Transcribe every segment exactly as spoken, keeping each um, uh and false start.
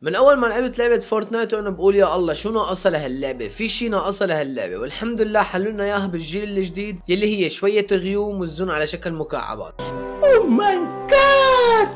من اول ما لعبت لعبه فورتنايت وانا بقول يا الله شو ناقصها لهاللعبه، في شي ناقصها لهاللعبه، والحمد لله حلوا لنا اياها بالجيل الجديد يلي هي شويه غيوم والزون على شكل مكعبات. اوه ماي جاد،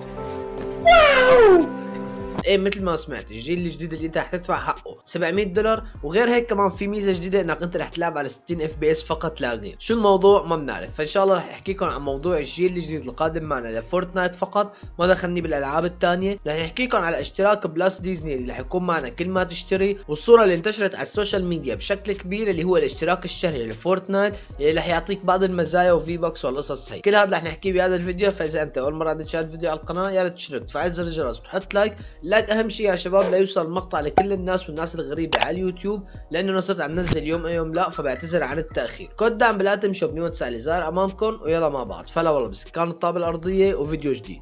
واو. ايه مثل ما سمعت الجيل الجديد اللي انت رح تدفع حقه سبعمية دولار، وغير هيك كمان في ميزه جديده انك انت رح تلعب على ستين اف بي اس فقط لا غير. شو الموضوع ما بنعرف، فان شاء الله رح احكي لكم عن موضوع الجيل الجديد القادم معنا لفورتنايت فقط، ما دخلني بالالعاب الثانيه. رح نحكي لكم على اشتراك بلس ديزني اللي رح يكون معنا كل ما تشتري، والصوره اللي انتشرت على السوشيال ميديا بشكل كبير اللي هو الاشتراك الشهري لفورتنايت اللي رح يعطيك بعض المزايا وفي بوكس والقصص هي. كل هذا رح نحكي بهذا الفيديو، فاذا انت اول مره عم تشاهد فيديو على القناه يا ريت تشترك تفعل زر الجرس وتحط لايك. اللايك اهم شيء يا شباب لا يوصل المقطع لكل الناس والناس الغريبه على اليوتيوب، لانه انا صرت عم نزل يوم يوم لا، فبعتذر عن التاخير. كود دعم بالايتم شوب نيو تسعة اللي ظاهر امامكم، ويلا مع بعض فلا والله بسكان الطابه الارضيه وفيديو جديد.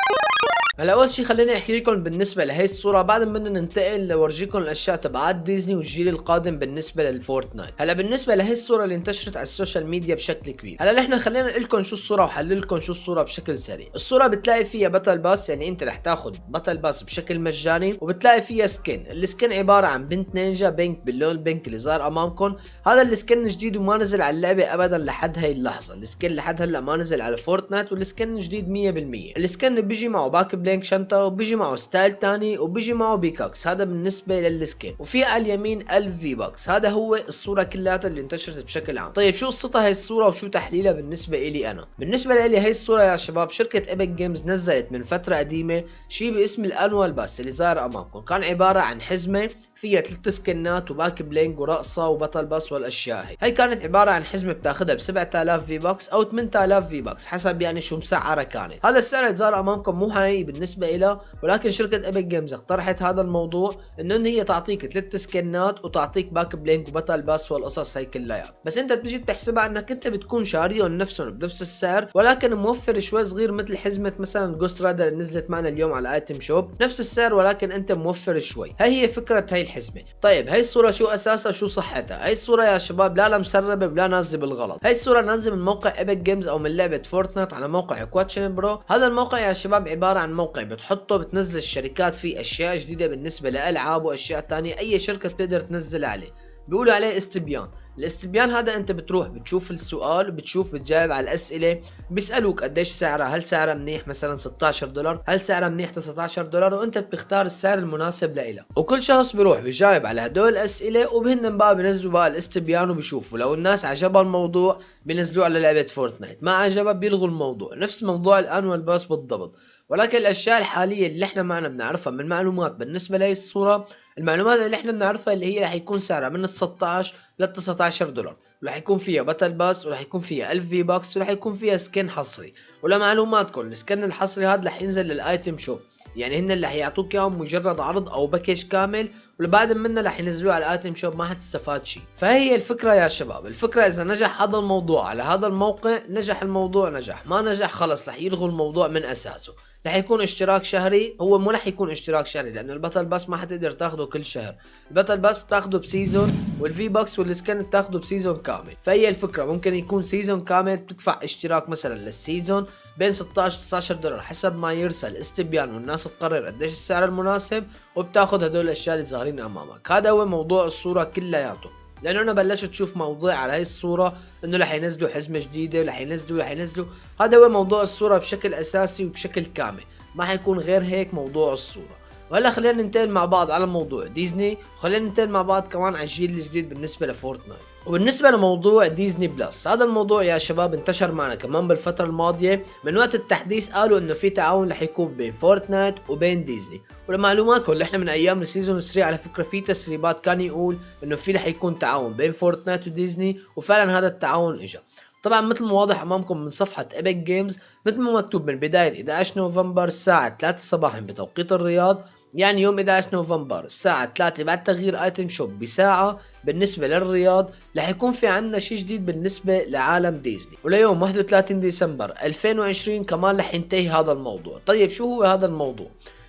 هلا اول شيء خليني احكي لكم بالنسبه لهي الصوره، بعد ما بدنا ننتقل لورجيكم الاشياء تبعات ديزني والجيل القادم بالنسبه للفورتنايت. هلا بالنسبه لهي الصوره اللي انتشرت على السوشيال ميديا بشكل كبير، هلا نحن خلينا نقول لكم شو الصوره وحلل لكم شو الصوره بشكل سريع. الصوره بتلاقي فيها باتل باس، يعني انت رح تاخذ باتل باس بشكل مجاني، وبتلاقي فيها سكين. السكين عباره عن بنت نينجا بينك باللون البينك اللي ظاهر امامكم. هذا السكين جديد وما نزل على اللعبه ابدا لحد هي اللحظه، السكين لحد هلا ما نزل على فورتنايت، والسكين جديد مية بالمية. السكين بيجي معه باك بلينك شنطه، بيجي معه ستايل تاني، وبيجي معه بيكاكس. هذا بالنسبه للسكين. وفي على اليمين ألف في باكس. هذا هو الصوره كلها اللي انتشرت بشكل عام. طيب شو قصتها هي الصوره وشو تحليلها بالنسبه لي انا؟ بالنسبه لي هي الصوره يا شباب، شركه ايبك جيمز نزلت من فتره قديمه شيء باسم الانوال باس اللي ظاهر امامكم. كان عباره عن حزمه فيها ثلاث سكنات وباك بلينج ورقصه وبطل باس والاشياء هي. هي كانت عباره عن حزمه بتاخذها ب سبعة آلاف في باكس او ثمانية آلاف في باكس حسب يعني شو مسعره كانت. هذا السعر اللي ظاهر امامكم مو حقيقي بالنسبه لها، ولكن شركه ايبك جيمز اقترحت هذا الموضوع انه هي تعطيك ثلاث سكنات وتعطيك باك بلينك وبطل باس والقصص هي كلها. بس انت بتيجي بتحسبها انك انت بتكون شاريهم نفسهم بنفس السعر، ولكن موفر شوي صغير مثل حزمه مثلا جوست رايدر اللي نزلت معنا اليوم على ايتم شوب، نفس السعر ولكن انت موفر شوي. هي هي فكره هي الحزمه. طيب هي الصوره شو اساسها شو صحتها؟ هي الصوره يا شباب لا لا مسربه ولا نازله بالغلط. هي الصوره نازله من موقع ايبك جيمز او من لعبه فورتنايت على موقع كواتشن برو. هذا الموقع يا شباب عباره عن موقع بتحطه بتنزل الشركات فيه اشياء جديده بالنسبه لالعاب واشياء ثانيه اي شركه بتقدر تنزل عليه. بيقولوا عليه استبيان. الاستبيان هذا انت بتروح بتشوف السؤال وبتشوف بتجاوب على الاسئله، بيسالوك قديش سعرها، هل سعرها منيح مثلا ستة عشر دولار، هل سعرها منيح تسعة عشر دولار، وانت بتختار السعر المناسب لإلها. وكل شخص بيروح بيجاوب على هدول الاسئله وبهن بقى بينزلوا بقى الاستبيان وبيشوفوا لو الناس عجبها الموضوع بينزلوه على لعبه فورتنايت، ما عجبها بيلغوا الموضوع. نفس موضوع الانوال باس بالضبط. ولكن الاشياء الحاليه اللي احنا معنا بنعرفها من معلومات بالنسبه لهي الصوره، المعلومات اللي احنا بنعرفها اللي هي رح يكون سعرها من ال ستة عشر لل تسعة عشر دولار، ورح يكون فيها باتل باس، ورح يكون فيها ألف في باكس، ورح يكون فيها سكن حصري. ولمعلوماتكم السكن الحصري هذا رح ينزل للايتم شوب، يعني هن اللي حيعطوك اياهم مجرد عرض او باكج كامل، وبعد منه رح ينزلوه على الايتم شوب ما حتستفاد شيء. فهي الفكره يا شباب. الفكره اذا نجح هذا الموضوع على هذا الموقع نجح الموضوع، نجح ما نجح خلص رح يلغوا الموضوع من اساسه. رح يكون اشتراك شهري، هو مو رح يكون اشتراك شهري لانه الباتل باس ما حتقدر تاخده كل شهر. الباتل باس بتاخده بسيزون، والفي باكس والسكن بتاخده بسيزون كامل. فهي الفكره ممكن يكون سيزون كامل بتدفع اشتراك مثلا للسيزون بين ستة عشر تسعة عشر دولار حسب ما يرسل استبيان والناس تقرر قديش السعر المناسب، وبتاخذ هدول الاشياء اللي ظاهرين امامك. هذا هو موضوع الصوره كلياته. لانه انا بلشت اشوف موضوع على هاي الصوره انه رح ينزلوا حزمه جديده ورح ينزلوا رح ينزلوا هذا هو موضوع الصوره بشكل اساسي وبشكل كامل، ما حيكون غير هيك موضوع الصوره. وهلا خلينا ننتقل مع بعض على موضوع ديزني، وخلينا ننتقل مع بعض كمان على الجيل الجديد بالنسبه لفورتنايت. وبالنسبه لموضوع ديزني بلس، هذا الموضوع يا شباب انتشر معنا كمان بالفتره الماضيه. من وقت التحديث قالوا انه في تعاون رح يكون بين فورتنايت وبين ديزني. ولمعلوماتكم اللي احنا من ايام السيزون ثلاثة على فكره في تسريبات كان يقول انه في رح يكون تعاون بين فورتنايت وديزني، وفعلا هذا التعاون اجى. طبعا مثل ما واضح امامكم من صفحه ايبك جيمز، مثل ما مكتوب من بدايه إحدى عشر نوفمبر الساعه ثلاثة صباحا بتوقيت الرياض، يعني يوم إحدى عشر نوفمبر الساعة ثلاثة بعد تغيير ايتم شوب بساعة بالنسبة للرياض، رح يكون في عنا شيء جديد بالنسبة لعالم ديزني. وليوم واحد وثلاثين ديسمبر ألفين وعشرين كمان رح ينتهي هذا الموضوع. طيب شو هو هذا الموضوع؟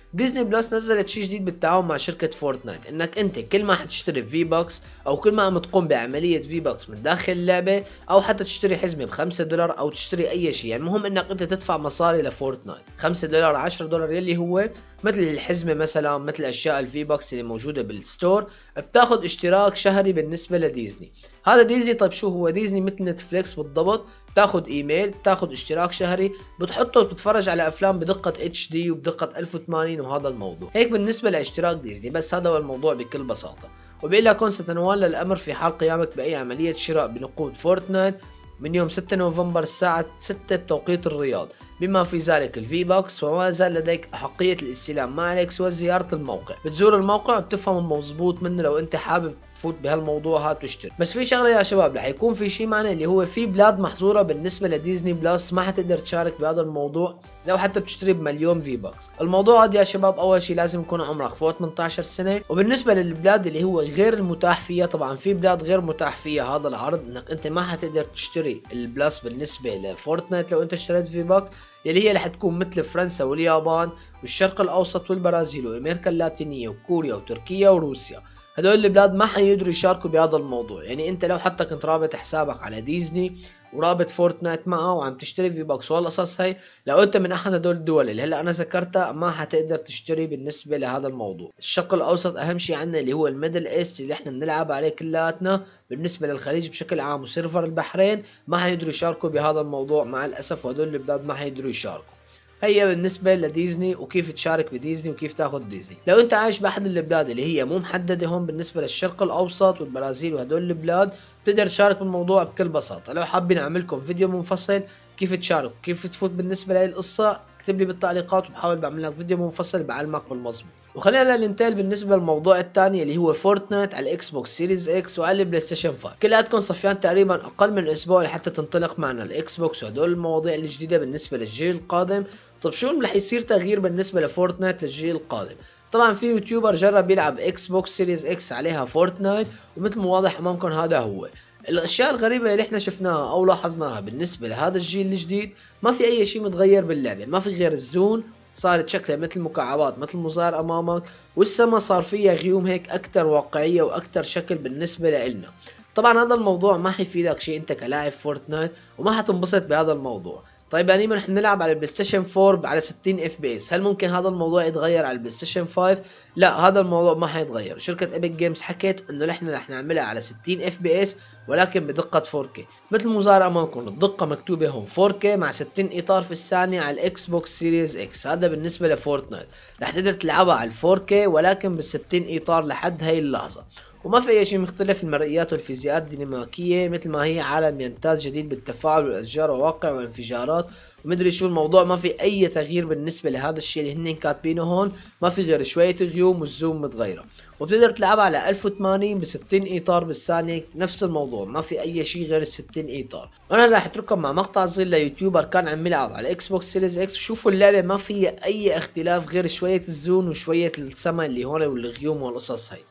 ديزني بلس نزلت شيء جديد بالتعاون مع شركة فورتنايت، انك انت كل ما حتشتري في بوكس او كل ما عم تقوم بعملية في بوكس من داخل اللعبة، او حتى تشتري حزمة بخمسة دولار او تشتري اي شيء، يعني المهم انك انت تدفع مصاري لفورتنايت، خمسة دولار عشرة دولار يلي هو مثل الحزمة مثلا، مثل اشياء الفي بوكس اللي موجودة بالستور، بتاخد اشتراك شهري بالنسبة لديزني. هذا ديزني. طيب شو هو ديزني؟ مثل نتفليكس بالضبط، بتاخد ايميل، بتاخد اشتراك شهري، بتحطه وبتتفرج على افلام بدقة اتش دي وبدقة ألف وثمانين، وهذا الموضوع هيك بالنسبة لاشتراك ديزني. بس هذا هو الموضوع بكل بساطة. وبيقول لكم ستنولى الامر في حال قيامك باي عملية شراء بنقود فورتنايت من يوم ستة نوفمبر الساعة ستة بتوقيت الرياض، بما في ذلك الفي بوكس، وما زال لديك أحقية الاستلام ما عليك سوى زيارة الموقع. بتزور الموقع وبتفهم المضبوط منه لو انت حابب تفوت بهالموضوع هات واشتري. بس في شغله يا شباب، رح يكون في شيء معنا اللي هو في بلاد محظوره بالنسبه لديزني بلس، ما حتقدر تشارك بهذا الموضوع لو حتى بتشتري بمليون في بوكس. الموضوع هذا يا شباب اول شيء لازم يكون عمرك فوق ثمانية عشر سنه. وبالنسبه للبلاد اللي هو غير المتاح فيها، طبعا في بلاد غير متاح فيها هذا العرض، انك انت ما حتقدر تشتري البلس بالنسبه لفورتنايت لو انت اشتريت في بوكس، يلي هي رح تكون مثل فرنسا واليابان والشرق الاوسط والبرازيل وامريكا اللاتينيه وكوريا وتركيا وروسيا. هدول البلاد ما حيقدروا يشاركوا بهذا الموضوع. يعني انت لو حتى كنت رابط حسابك على ديزني ورابط فورتنايت معه وعم تشتري في بوكس والقصص هي، لو انت من احد هدول الدول اللي هلا انا ذكرتها ما حتقدر تشتري بالنسبه لهذا الموضوع. الشرق الاوسط اهم شيء عندنا اللي هو الميدل ايست اللي احنا بنلعب عليه كلياتنا، بالنسبه للخليج بشكل عام وسيرفر البحرين ما حيقدروا يشاركوا بهذا الموضوع مع الاسف، وهدول البلاد ما حيقدروا يشاركوا. هي بالنسبة لديزني وكيف تشارك بديزني وكيف تاخد ديزني. لو انت عايش باحد البلاد اللي هي مو محددة هون بالنسبة للشرق الاوسط والبرازيل وهدول البلاد، بتقدر تشارك بالموضوع بكل بساطة. لو حابين اعمل لكم فيديو منفصل كيف تشارك كيف تفوت بالنسبة لهي القصة، اكتب لي بالتعليقات وبحاول بعمل لك فيديو منفصل بعلمك بالمضبوط. وخلينا ننتقل بالنسبة للموضوع الثاني اللي هو فورتنايت على الاكس بوكس سيريز اكس وعلى البلاي ستيشن خمسة. كلياتكم صفيان تقريبا اقل من اسبوع لحتى تنطلق معنا الاكس بوكس وهدول المواضيع الجديدة بالنسبة للجيل القادم. طب شو رح يصير تغيير بالنسبة لفورتنايت للجيل القادم؟ طبعا في يوتيوبر جرب يلعب اكس بوكس سيريز اكس عليها فورتنايت، ومثل ما واضح امامكم هذا هو. الاشياء الغريبة اللي احنا شفناها او لاحظناها بالنسبة لهذا الجيل الجديد، ما في اي شيء متغير باللعبة، ما في غير الزون صارت شكلها مثل مكعبات مثل مظاهر امامك، والسما صار فيها غيوم هيك اكثر واقعية واكثر شكل بالنسبة لإلنا. طبعا هذا الموضوع ما حيفيدك شيء انت كلاعب فورتنايت وما حتنبسط بهذا الموضوع. طيب يعني رح نلعب على البلاي ستيشن أربعة على ستين اف بي اس، هل ممكن هذا الموضوع يتغير على البلاي ستيشن خمسة؟ لا، هذا الموضوع ما حيتغير. شركة ايبك جيمز حكت انه نحن رح نعملها على ستين اف بي اس ولكن بدقة فور كي، مثل ما ظاهر امامكم الدقة مكتوبة هون فور كي مع ستين اطار في الثانية على الاكس بوكس سيريز اكس. هذا بالنسبة لفورتنايت، رح تقدر تلعبها على الفور كي ولكن بال ستين اطار لحد هاي اللحظة، وما في اي شيء مختلف. المرئيات والفيزياءات الديناميكيه مثل ما هي، عالم يمتاز جديد بالتفاعل والاشجار وواقع والانفجارات ومدري شو الموضوع. ما في اي تغيير بالنسبه لهذا الشيء اللي هن كاتبينه هون، ما في غير شويه غيوم والزوم متغيره، وبتقدر تلعبها على ألف وثمانين ب ستين اطار بالثانيه، نفس الموضوع ما في اي شيء غير ال ستين اطار. انا راح اترككم مع مقطع صغير ليوتيوبر كان عم يلعب على اكس بوكس سيريز اكس، شوفوا اللعبه ما فيها اي اختلاف غير شويه الزون وشويه السما اللي هون والغيوم والقصص هي.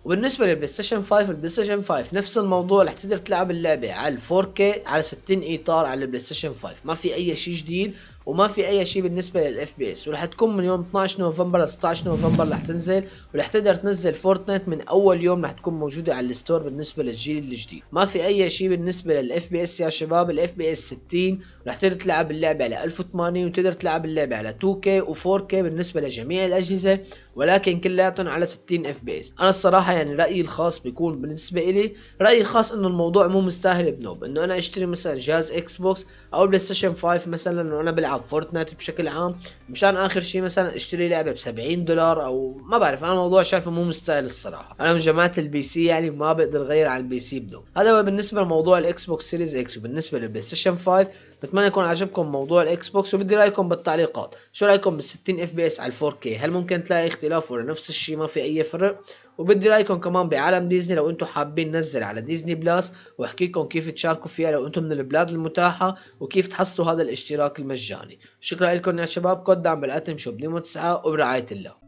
وبالنسبه للبلاي ستيشن خمسة، البلاي ستيشن خمسة نفس الموضوع، رح تقدر تلعب اللعبه على فور كي على ستين اطار على البلاي ستيشن خمسة، ما في اي شيء جديد وما في اي شيء بالنسبه للاف بي اس. ورح تكون من يوم اثناشر نوفمبر ل ستاشر نوفمبر رح تنزل، ورح تقدر تنزل فورتنايت من اول يوم رح تكون موجوده على الستور بالنسبه للجيل الجديد. ما في اي شيء بالنسبه للاف بي اس يا شباب. الاف بي اس ستين رح تقدر تلعب اللعبه على ألف وثمانين، وتقدر تلعب اللعبه على تو كي و فور كي بالنسبه لجميع الاجهزه، ولكن كلياتهم على ستين اف بي اس. انا الصراحه يعني رايي الخاص بيكون بالنسبه لي، رايي الخاص انه الموضوع مو مستاهل بنوب انه انا اشتري مثلا جهاز اكس بوكس او بلاي ستيشن خمسة مثلا وانا بلعب فورتنايت بشكل عام، مشان اخر شيء مثلا اشتري لعبه ب سبعين دولار او ما بعرف. انا الموضوع شايفه مو مستاهل الصراحه. انا من جماعه البي سي يعني ما بقدر غير على البي سي بدون. هذا هو بالنسبه لموضوع الاكس بوكس سيريز اكس. وبالنسبه للبلاي ستيشن خمسة بتمنى يكون عجبكم موضوع الاكس بوكس، وبدي رايكم بالتعليقات. شو رايكم بال ستين اف بي اس على الفور كي؟ هل ممكن تلاقي اختلاف ولا نفس الشيء ما في اي فرق؟ وبدي رايكم كمان بعالم ديزني، لو انتم حابين ننزل على ديزني بلس واحكي لكم كيف تشاركوا فيها لو انتم من البلاد المتاحه، وكيف تحصلوا هذا الاشتراك المجاني. شكرا لكم يا شباب. كود دعم بالاتم شو بدي تسعة وبرعايه الله.